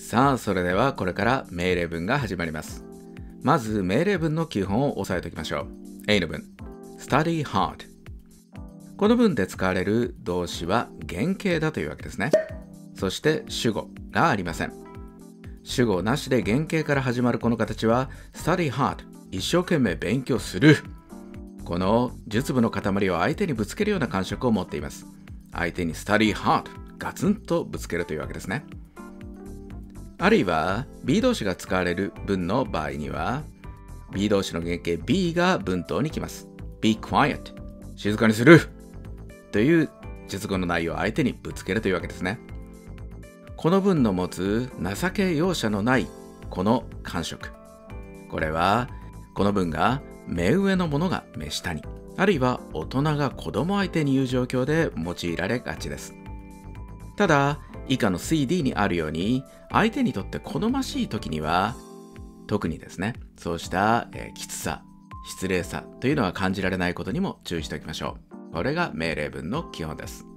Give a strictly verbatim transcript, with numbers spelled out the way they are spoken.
さあ、それではこれから命令文が始まります。まず命令文の基本を押さえておきましょう。A の文 study hard。 この文で使われる動詞は原型だというわけですね。そして主語がありません。主語なしで原型から始まるこの形は study hard、 一生懸命勉強する。この述語の塊を相手にぶつけるような感触を持っています。相手に study hard、 ガツンとぶつけるというわけですね。あるいは B 動詞が使われる文の場合には B 動詞の原型 be が文頭に来ます。 be quiet、 静かにするという述語の内容を相手にぶつけるというわけですね。この文の持つ情け容赦のないこの感触、これはこの文が目上の者が目下に、あるいは大人が子供相手に言う状況で用いられがちです。ただ以下の シーディー にあるように相手にとって好ましい時には特にですね、そうした、えー、きつさ、失礼さというのは感じられないことにも注意しておきましょう。これが命令文の基本です。